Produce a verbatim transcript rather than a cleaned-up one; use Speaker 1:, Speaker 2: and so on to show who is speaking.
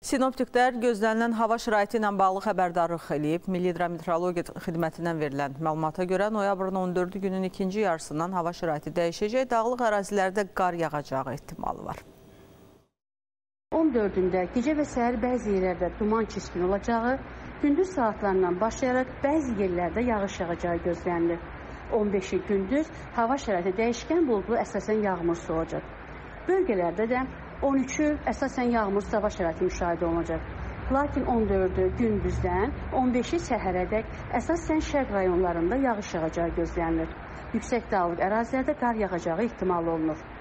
Speaker 1: Sinoptiklər gözlənilən hava şəraiti ilə bağlı xəbərdarlıq eləyib. Milli Hidrometeorologiya Xidmətindən verilən məlumata görə noyabrın on dördü günün ikinci yarısından hava şəraiti dəyişəcək, dağlıq ərazilərdə qar yağacağı ehtimalı var.
Speaker 2: on dördündə gecə və səhər bəzi yerlərdə duman kiskin olacağı, gündüz saatlarından başlayaraq bəzi yerlərdə yağış yağacağı gözlənilir. on beşi gündüz hava şəraiti dəyişkən buludlu əsasən yağmursuz olacaq. Bölgələrdə də on üçü əsasən yağmursuz hava şəraiti müşahidə olunacaq. Lakin on dördü gündüzdən on beşi səhərədək əsasən şərq rayonlarında yağış yağacağı gözlənilir. Yüksək dağlıq ərazilərdə qar yağacağı ehtimal olunur.